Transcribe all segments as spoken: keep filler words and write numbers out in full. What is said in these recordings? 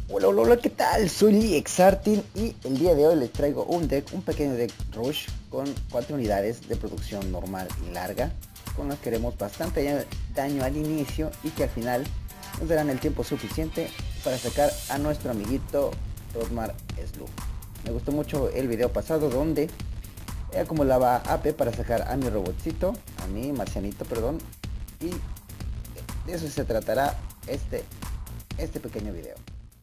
Hola, hola, hola, ¿qué tal? Soy Lee Exartin y el día de hoy les traigo un deck, un pequeño deck Rush con cuatro unidades de producción normal y larga, con las que haremos bastante daño al inicio y que al final nos darán el tiempo suficiente para sacar a nuestro amiguito Rodmar Slug. Me gustó mucho el video pasado donde acumulaba A P para sacar a mi robotcito, a mi marcianito, perdón, y de eso se tratará este, este pequeño video.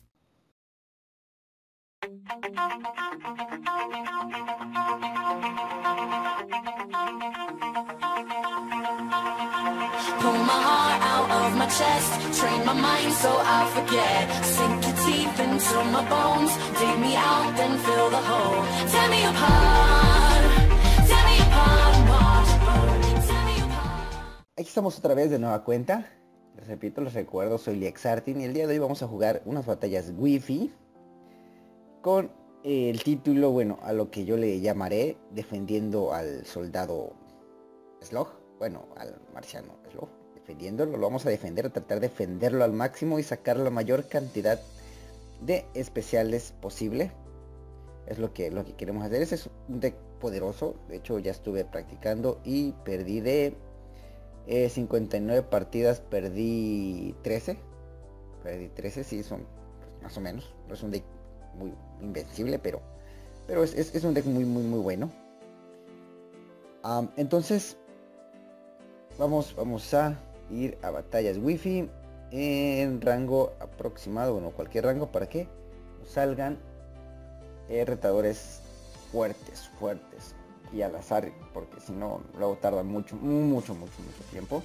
Pull my heart out of my chest, train my mind so I forget. Sink your teeth into my bones, dig me out, then fill the hole. Tear me apart, tear me apart, watch, tear me apart. Aquí estamos otra vez de nueva cuenta. Les repito, les recuerdo, soy Lee Exartin y el día de hoy vamos a jugar unas batallas Wi-Fi con eh, el título, bueno, a lo que yo le llamaré defendiendo al soldado Slug, bueno, al marciano Slug, defendiéndolo, lo vamos a defender, a tratar de defenderlo al máximo y sacar la mayor cantidad de especiales posible. Es lo que, lo que queremos hacer. Ese es un deck poderoso, de hecho ya estuve practicando y perdí de eh, cincuenta y nueve partidas, perdí trece, perdí trece, sí, son más o menos, no es un deck muy invencible, pero pero es, es, es un deck muy muy muy bueno. Um, entonces vamos vamos a ir a batallas Wi-Fi en rango aproximado, bueno, cualquier rango, para que nos salgan eh, retadores fuertes fuertes y al azar, porque si no luego tarda mucho mucho mucho mucho tiempo.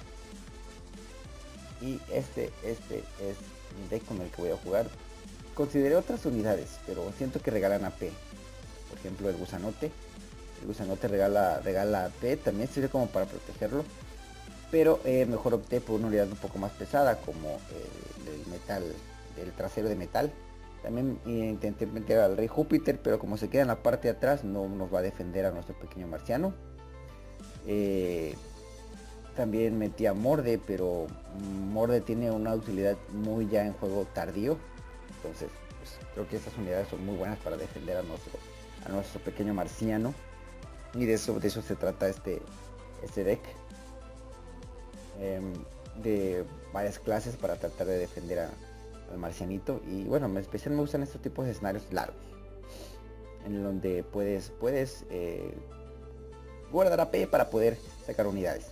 Y este este es el deck con el que voy a jugar. Consideré otras unidades, pero siento que regalan A P. Por ejemplo, el gusanote. El gusanote regala, regala A P, también sirve como para protegerlo. Pero eh, mejor opté por una unidad un poco más pesada, como el, el metal, el trasero de metal. También intenté meter al rey Júpiter, pero como se queda en la parte de atrás, no nos va a defender a nuestro pequeño marciano. Eh, también metí a Morde, pero Morde tiene una utilidad muy ya en juego tardío. Entonces, pues, creo que estas unidades son muy buenas para defender a nuestro, a nuestro pequeño marciano. Y de eso, de eso se trata este, este deck. Eh, de varias clases para tratar de defender a, al marcianito. Y bueno, en especial me gustan estos tipos de escenarios largos. En donde puedes, puedes eh, guardar A P para poder sacar unidades.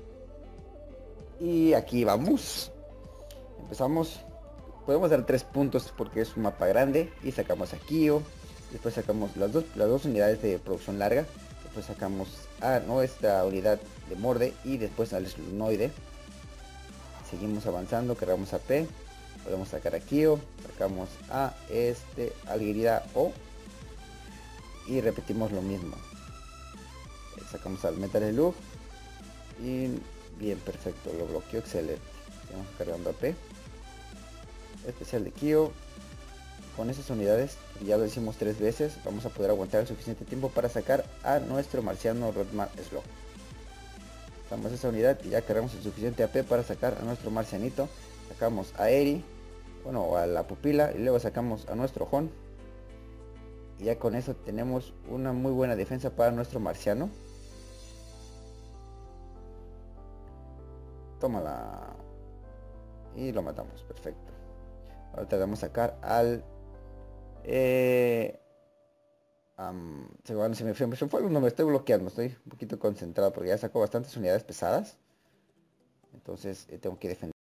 Y aquí vamos. Empezamos. Podemos dar tres puntos porque es un mapa grande. Y sacamos a Kyo. Después sacamos las dos, las dos unidades de producción larga. Después sacamos a nuestra unidad de Morde. Y después al Slunoide. Seguimos avanzando. Cargamos a P. Podemos sacar a Kyo. Sacamos a este Alguerida O. Y repetimos lo mismo. Sacamos al Metal Slug. Y bien, perfecto. Lo bloqueó. Excelente. Seguimos cargando a P. Especial de Kyo. Con esas unidades, ya lo hicimos tres veces, vamos a poder aguantar el suficiente tiempo para sacar a nuestro marciano Rodmar Slug. Sacamos esa unidad y ya cargamos el suficiente A P para sacar a nuestro marcianito. Sacamos a Eri, bueno, a la pupila, y luego sacamos a nuestro Jon. Y ya con eso tenemos una muy buena defensa para nuestro marciano. Tómala. Y lo matamos, perfecto. Ahora tratamos de sacar al... Eh, um, se, me, se, me, se me fue el nombre, estoy bloqueando, estoy un poquito concentrado porque ya sacó bastantes unidades pesadas. Entonces eh, tengo que defender.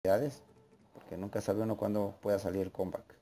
habilidades, porque nunca sabe uno cuándo pueda salir el comeback.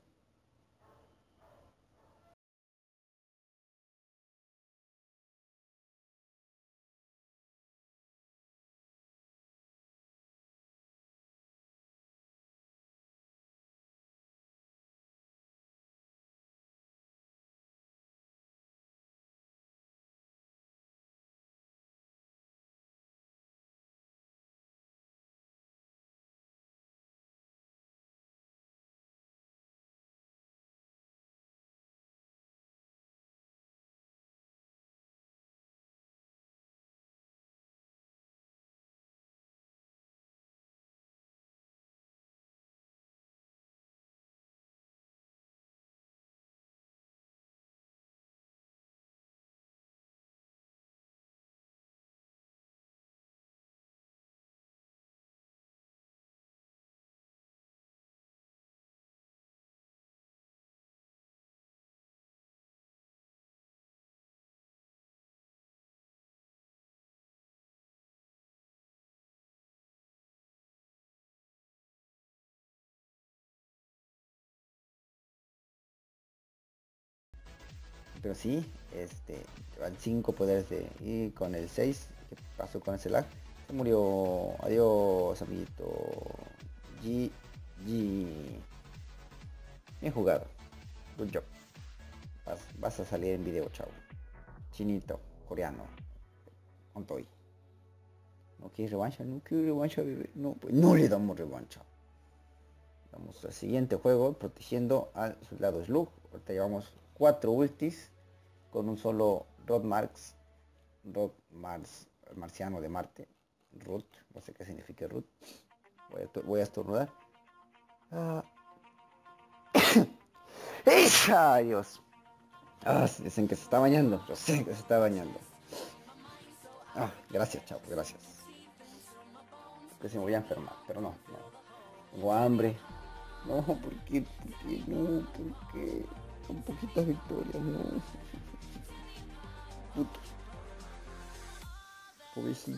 Pero sí, este, van cinco poderes de... Y con el seis, ¿qué pasó con ese lag? Se murió. Adiós, amiguito. G G. Bien jugado. Good job. Vas, vas a salir en video, chavo. Chinito, coreano. Ontoy. ¿No quieres revancha? No quiero revancha, bebé. No, pues no le damos revancha. Vamos al siguiente juego, protegiendo al soldado Slug. Ahorita llevamos cuatro ultis con un solo Rod Marks, Rod Mars, marciano de Marte, Root, no sé qué significa Root. Voy a, voy a estornudar. Ah. ¡Ay, Dios! Ah, dicen que se está bañando, yo sé que se está bañando. Ah, gracias, chavo, gracias. Que se me voy a enfermar, pero no, no. Tengo hambre. No, ¿por qué? ¿Por qué? No, ¿por qué? Son poquitas victorias, no. Puto. Pobrecito.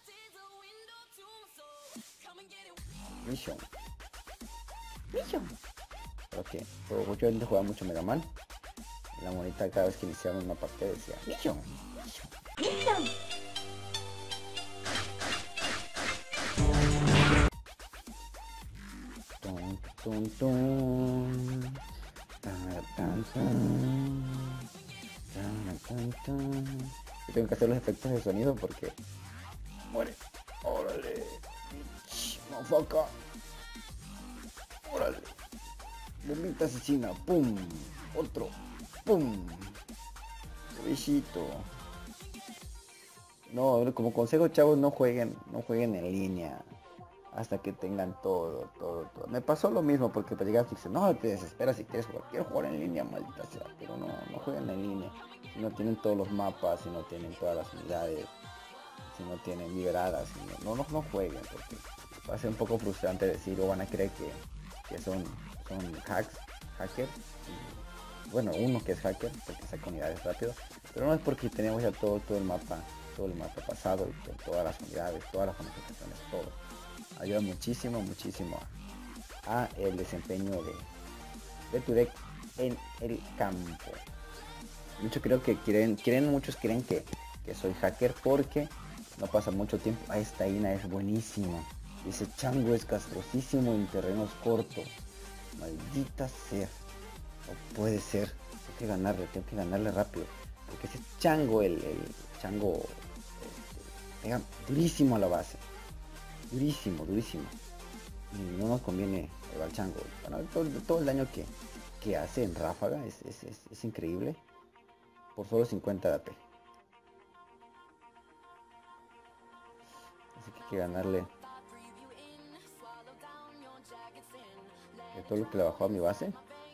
Mission. Mission. Ok, pero mucho antes jugaba mucho Mega Man. La monita cada vez que iniciamos una partida decía Mission. Mission. Mission. Tun, tun. Tan, tan, tan. Tan, tan, tan. Yo tengo que hacer los efectos de sonido porque muere. Órale. Mafaca. Órale. Bombita asesina. Pum. Otro. Pum. Besito. No, como consejo, chavos, no jueguen, no jueguen en línea. Hasta que tengan todo, todo, todo. Me pasó lo mismo porque para llegar y dices, no, te desesperas si quieres jugar. Quiero jugar en línea, maldita sea. Pero no, no jueguen en línea. Si no tienen todos los mapas, si no tienen todas las unidades, si no tienen liberadas, si no, no, no jueguen. Porque va a ser un poco frustrante decir, o van a creer que, que son, son hacks, hackers. Y, bueno, uno que es hacker, porque saca unidades rápido. Pero no es porque tenemos ya todo, todo el mapa, todo el mapa pasado, y todas las unidades, todas las modificaciones, todo. Ayuda muchísimo, muchísimo a, a el desempeño de, de tu deck en el campo. Mucho creo que quieren, quieren muchos creen que, que soy hacker porque no pasa mucho tiempo. Ah, esta Ina es buenísima. Ese chango es castrosísimo en terrenos cortos. Maldita sea. No puede ser. Tengo que ganarle, tengo que ganarle rápido. Porque ese chango, el, el chango, este, pega durísimo a la base. Durísimo, durísimo. Y no nos conviene el chango. Bueno, todo, todo el daño que, que hace en ráfaga es, es, es, es increíble. Por solo cincuenta de A P. Así que hay que ganarle. De todo lo que le bajó a mi base.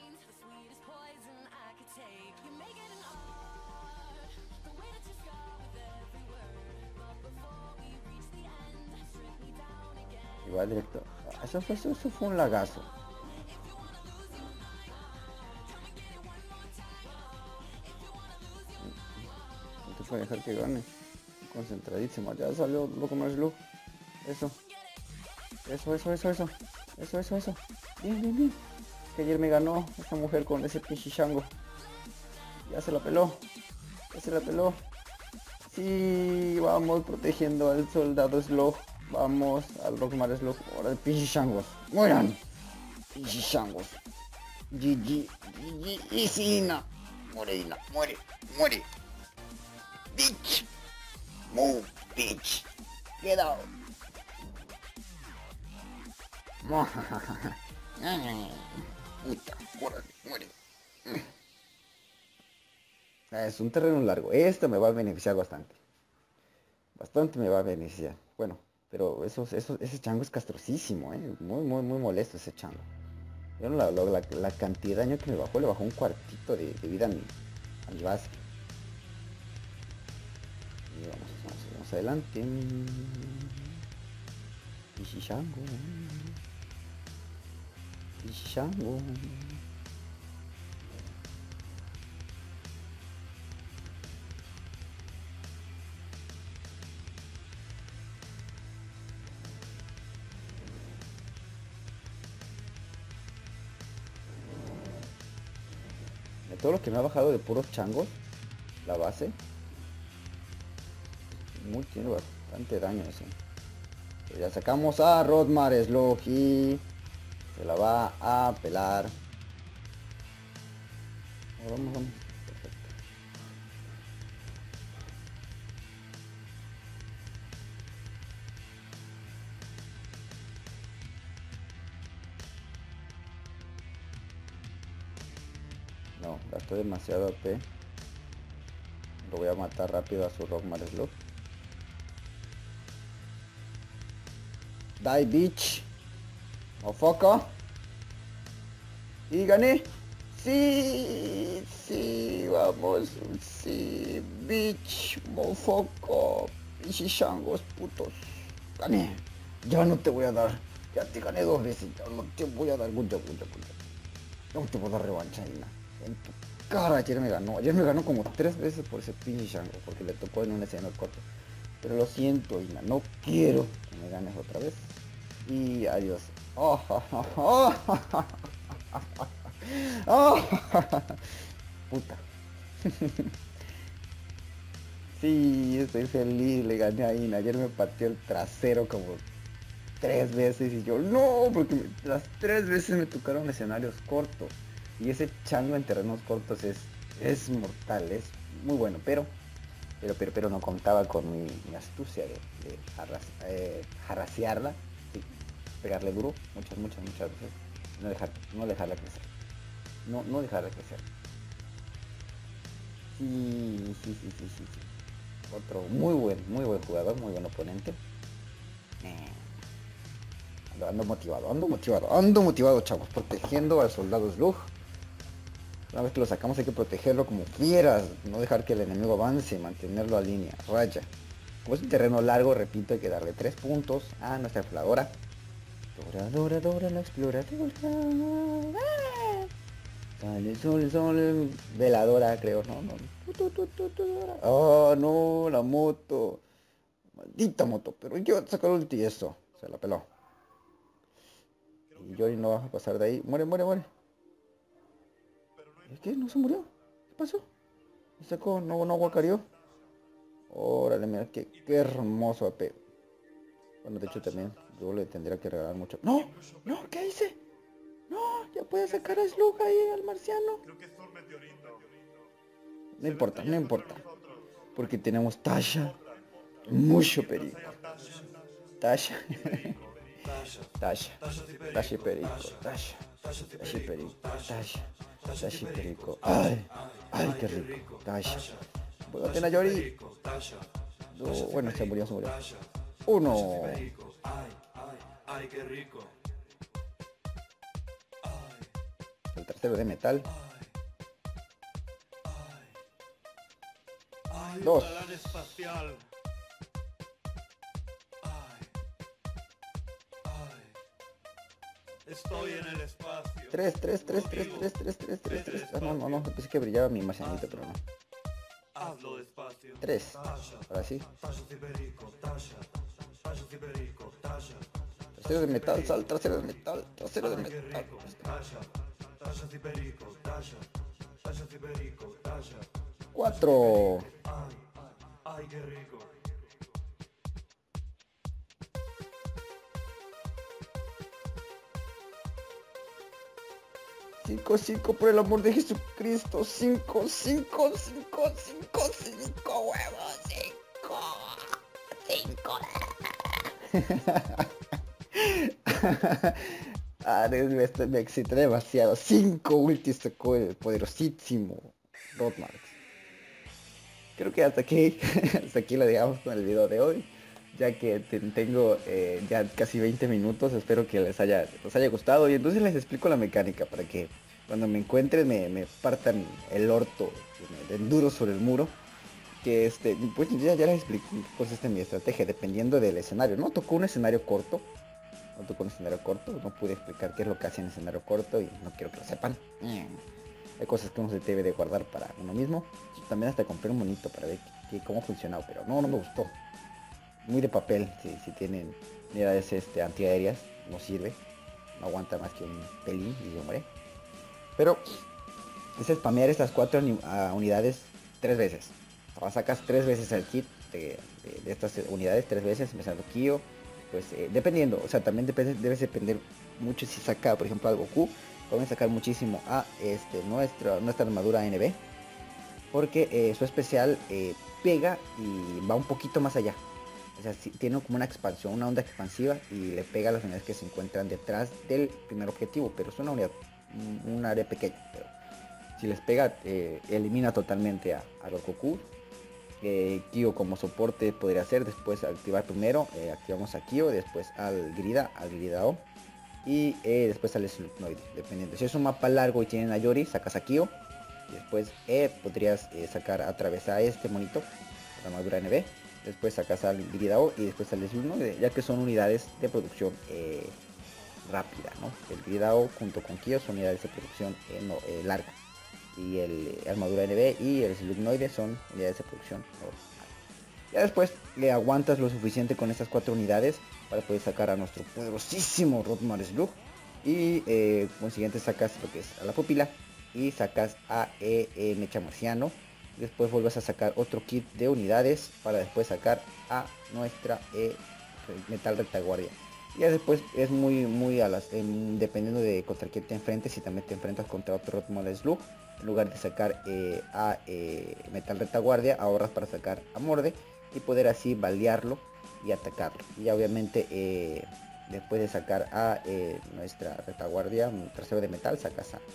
Igual directo. Eso fue, eso, eso fue un lagazo. No te puede dejar que gane. Concentradísimo. Ya salió loco más luz. Eso. Eso, eso, eso, eso. Eso, eso, eso. Bien, bien, bien. Que ayer me ganó esta mujer con ese pinche chango. Ya se la peló. Ya se la peló. Sí, vamos protegiendo al soldado Slug. Vamos al Rockmar Slug. Ahora el pinche changos. Mueran. Pinche changos. G G. G G. Y sí, no. Muere, Ina. Muere. Muere. Bitch. Move, bitch. Get out. Puta, muere, muere. Es un terreno largo. Esto me va a beneficiar bastante. Bastante me va a beneficiar. Bueno, pero esos, esos, ese chango es castrosísimo, ¿eh? Muy, muy, muy molesto ese chango. ¿Vieron la, la, la cantidad de daño que me bajó? Le bajó un cuartito de, de vida a mi, a mi base. Y vamos, vamos, vamos adelante. Pichichango. Pichichango. De todo lo que me ha bajado de puros changos, la base, muy, tiene bastante daño eso. Pero ya sacamos a Rockmar Slug y se la va a pelar. Vamos, vamos. Perfecto. No, gastó demasiado A P. Lo voy a matar rápido a su Rockmar Slug. Die, bitch. Motherfucker. Y gané. Sí, sí, vamos. Sí, bitch, motherfucker. Pichichangos, putos. Gané. Ya no te voy a dar. Ya te gané dos veces. Ya no te voy a dar. Mucho, mucho, mucho. No te voy a dar revancha, Ina. En tu cara, ayer me ganó. Ayer me ganó como tres veces por ese pinche chango. Porque le tocó en un escenario corto. Pero lo siento, Ina. No quiero que me ganes otra vez. Y adiós. Oh, oh, oh, oh. Oh. Puta. Sí, estoy feliz. Le gané a Ina. Ayer me pateó el trasero como tres veces. Y yo, no, porque me, las tres veces me tocaron escenarios cortos. Y ese chango en terrenos cortos es, es mortal. Es muy bueno. Pero, pero, pero, pero no contaba con mi, mi astucia de, de arras, eh, jarrasearla. Sí, pegarle duro. Muchas, muchas, muchas veces. No, dejar, no dejarla crecer. No, no dejarla crecer. Sí, sí, sí, sí, sí, sí. Otro muy buen, muy buen jugador, muy buen oponente. Eh, ando, ando motivado, ando motivado, ando motivado, chavos. Protegiendo al soldado Slug. Una vez que lo sacamos hay que protegerlo como fieras. No dejar que el enemigo avance, mantenerlo a línea, raya. Como es un terreno largo, repito, hay que darle tres puntos a nuestra exploradora. Dora, Dora, Dora, la exploradora. Sale el sol, el sol, veladora creo, no, no. Oh, no, la moto. Maldita moto, pero yo saco el ulti y eso. Se la peló. Y Yori no va a pasar de ahí. Muere, muere, muere. ¿Es que no se murió? ¿Qué pasó? ¿Me sacó? ¿No, no guacarió? Órale, mira, qué, qué hermoso A P. Bueno, de hecho también yo le tendría que regalar mucho. ¡No! ¡No! ¿Qué hice? ¡No! Ya puede sacar a Slug ahí, al marciano. No importa, no importa. Porque tenemos Tasha. Mucho perico. Tasha. Tasha. Tasha y perico. Tasha. Tasha y perico. Tasha. Tasha y perico. Ay. Ay, qué rico. Tasha. Bueno, ten a Yori. No, bueno, se murió, se murió. Uno. El tercero de metal. Dos. Estoy en el espacio. Tres, tres, tres, tres, tres, tres, tres, tres, tres. Ah, no, no, no. Pensé que brillaba mi marcianito, pero no. Hazlo despacio. Tres. Ahora sí. Trasero de metal, sal, trasero de metal, trasero de Ay, qué metal. rico, talla, talla y perico, talla, talla y perico, talla. Cuatro. Ay, ay, qué rico. Cinco, cinco, por el amor de Jesucristo. Cinco, cinco, cinco, cinco, cinco huevos. Cinco. Cinco. Ah, me, me excité demasiado. Cinco ultis sacó el poderosísimo Rodmarks. Creo que hasta aquí, hasta aquí lo dejamos con el video de hoy. Ya que te, tengo eh, ya casi veinte minutos, espero que les haya, les haya gustado. Y entonces les explico la mecánica para que cuando me encuentren me, me partan el orto, me den duro sobre el muro. Que este, pues ya, ya les expliqué pues esta es mi estrategia, dependiendo del escenario. No tocó un escenario corto, no tocó un escenario corto, no pude explicar qué es lo que hace en escenario corto y no quiero que lo sepan. Hay cosas que uno se debe de guardar para uno mismo. También hasta compré un monito para ver que, cómo funcionaba, pero no, no me gustó. Muy de papel, si, si tienen unidades este, antiaéreas, no sirve. No aguanta más que un pelín y yo muere. Pero es spamear estas cuatro uh, unidades tres veces. O sea, sacas tres veces el kit de, de, de estas unidades, tres veces, empezando Kyo. Pues eh, dependiendo, o sea, también depende, debes depender mucho si saca, por ejemplo, al Goku. Pueden sacar muchísimo a este, nuestra, nuestra armadura N B. Porque eh, su especial eh, pega y va un poquito más allá. O sea, sí, tiene como una expansión, una onda expansiva y le pega a las unidades que se encuentran detrás del primer objetivo. Pero es una unidad, un área pequeña. Pero si les pega, eh, elimina totalmente a, a los Goku. Eh, Kyo como soporte podría ser, después activar primero, eh, activamos a Kyo, después al Grida, al Gridao. Y eh, después al Slugnoid, dependiendo. Si es un mapa largo y tienen a Yori, sacas a Kyo. Y después eh, podrías eh, sacar a través a este monito, la armadura N B. Después sacas al Gridao y después al Slugnoid, ya que son unidades de producción eh, rápida, ¿no? El Gridao junto con Kyo son unidades de producción eh, no, eh, larga. Y el eh, armadura N B y el Slugnoid son unidades de producción normal. Ya después le aguantas lo suficiente con estas cuatro unidades para poder sacar a nuestro poderosísimo Rodmar Slug. Y eh, consiguiente sacas lo que es a la pupila y sacas a eh, eh, Mecha Marciano. Después vuelves a sacar otro kit de unidades para después sacar a nuestra eh, Metal Retaguardia. Ya después es muy muy a las eh, dependiendo de contra quién te enfrentes. Si también te enfrentas contra otro Rodmar Slug, en lugar de sacar eh, a eh, Metal Retaguardia, ahorras para sacar a Morde y poder así balearlo y atacarlo. Y obviamente eh, después de sacar a eh, nuestra retaguardia, un trasero de metal, sacas a,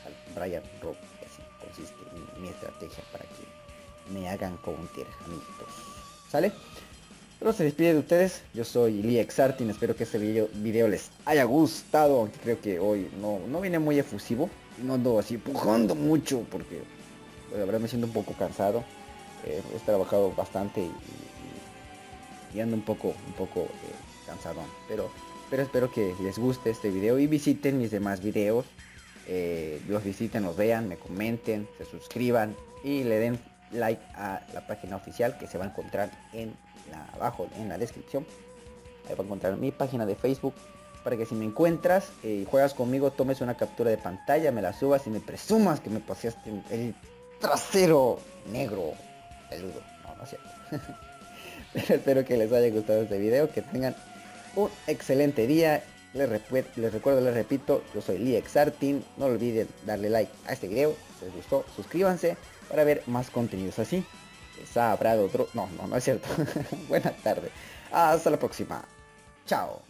a Brian Rogue. Y así consiste mi, mi estrategia para que me hagan counter, amiguitos. ¿Sale? Pero se despide de ustedes. Yo soy LeeXartin. Espero que este video, video les haya gustado. Aunque creo que hoy no, no viene muy efusivo. No ando así empujando mucho porque pues, la verdad me siento un poco cansado. Eh, he trabajado bastante y, y, y ando un poco un poco eh, cansado, pero pero espero que les guste este video y visiten mis demás videos. Eh, los visiten, los vean, me comenten, se suscriban y le den like a la página oficial que se va a encontrar en la, abajo en la descripción. Ahí va a encontrar mi página de Facebook para que si me encuentras y eh, juegas conmigo, tomes una captura de pantalla, me la subas y me presumas que me paseaste el trasero negro peludo. No, no es cierto. Pero espero que les haya gustado este video, que tengan un excelente día. Les, les recuerdo, les repito, yo soy LeeXartin. No olviden darle like a este video si les gustó, suscríbanse para ver más contenidos así. Les habrá otro... No, no, no es cierto. Buenas tardes. Hasta la próxima. Chao.